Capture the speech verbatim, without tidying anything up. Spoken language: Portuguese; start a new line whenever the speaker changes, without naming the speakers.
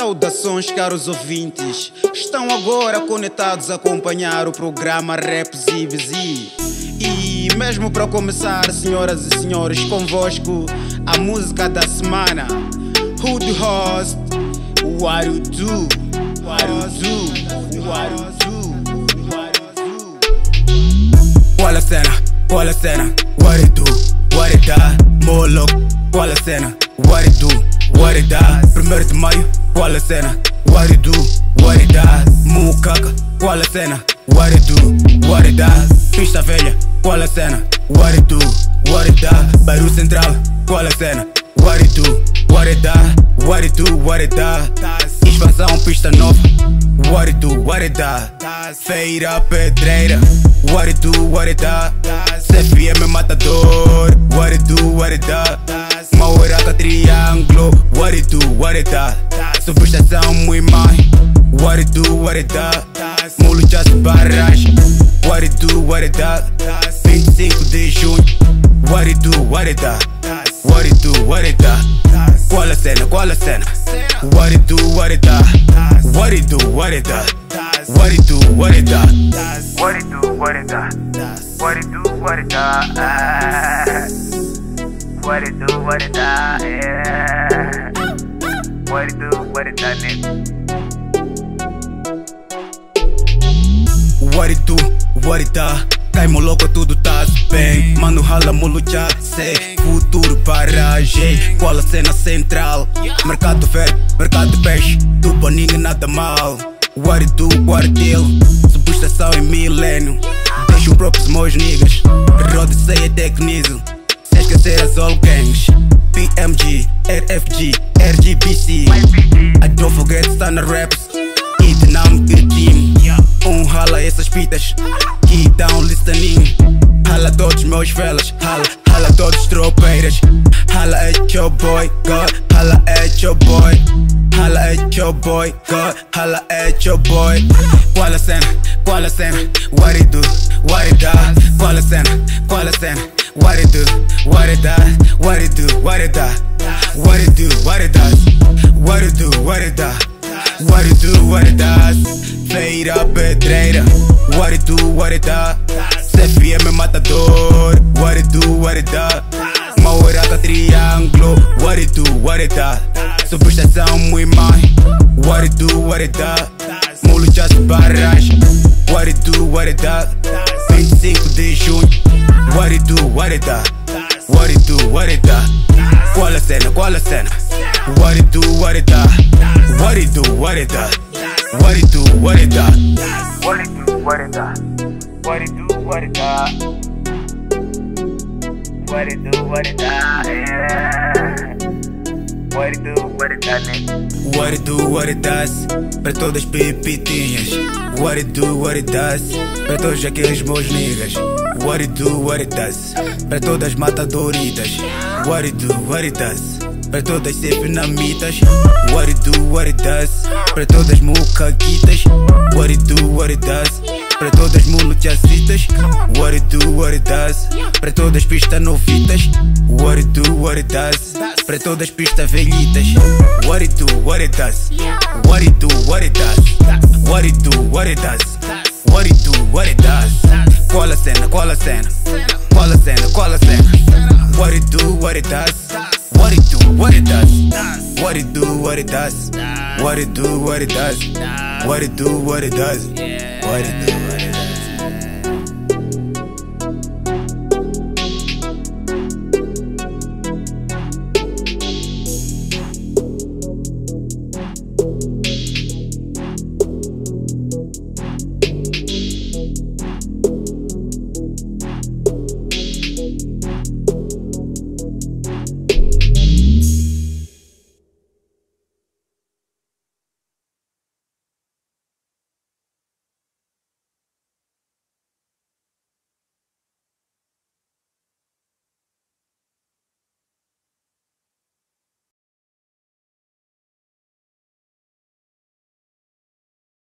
Saudações, caros ouvintes. Estão agora conectados a acompanhar o programa Raps I B Z. E mesmo para começar, senhoras e senhores, convosco a música da semana. Who the host? What you do? What you do? What you do? What you do?
Qual a cena? Qual a cena? What it do? What it da? Moloch. Qual a cena? What it do? What it da? Primeiro de maio. Qual a cena? What it do? What it da? Mucaca. Qual a cena? What it do? What it da? Pista velha. Qual a cena? What it do? What it da? Bairro Central. Qual a cena? What it do? What it da? What it do? What it da? Expansão, pista nova. What it do? What it da? Feira Pedreira. What it do? What it da? C F M Matador. What it do? What it da? Mauraca Triângulo. What it do? What it da? Subestação Muimai. What it do? What it da? Muluchas Barragem. What it do? What it da? vinte e cinco de junho. What it do? What it da? What it do? What it da? Qual a cena? Qual a cena? What it do? What it da? What it do? What it da? What it do? What it da?
What it do? What it da? What it do? What it da? What it do? What it da? Yeah. What it do? What it da, nigga?
What it do? What it da? Cai louco, tudo tá bem. Mano, rala, mulucha, sei. Futuro, paragem. Qual a cena central? Mercado velho, mercado peixe. Do paninho, nada mal. What it do? Quartel. Subestação em milênio. Deixo próprios meus niggas. Rode, sei, até que niso. Sem esquecer as all gangs. P M G, R F G, R G B C. I don't forget, está na raps. E dinâmico de team. Um rala essas pitas que dão listening. Rala todos meus velas. Rala, rala todos tropeiras. Rala é your boy, God. Rala é your boy. Rala é your boy, God. Rala é your boy. Qual a cena? Qual a cena? What it do? What it da? Qual a cena? Qual a cena? What it do? What it da? What it do? What it da? What it do? What it does? What it do? What it da? What it do? What it does? Feira Pedreira. What it do? What it da? C F M Matador. What it do? What it da? Mauraca Triângulo. What it do? What it da? Subestação Muimai. What it do? What it da? Muluchas Barragem. What it do? What it da? vinte e cinco de junho. What it do? What it da? What it do? What it da? Qual a cena? Qual a cena? What it do? What it da? What it do? What it da? What it do? What it da?
What it do? What it da? What it do? What it da? What it do? What it da? Yeah. What it do? What it da, nigga?
What it do? What it does? Para todas as pipitinhas. What it do? What it does? Para todos aqueles meus niggas. What it do? What it does? Para todas as matadoritas. What it do? What it does? Para todas as vietnamitas. What it do? What it does? Para todas as mucaquitas. What it do? What it does? Para todas as muluchacitas. What it do? What it does? Para todas as pistas novitas. What it do? What it does? Para todas as pistas velhitas. What it do? What it does? What it do? What it does? What it do? What it does? What it do? What it does? Qual a cena? Qual a cena? Qual a cena? Qual a cena? What it do? What it does? What it do? What it does? What it do? What it does? What it do? What it does? What it do? What it does? What it do?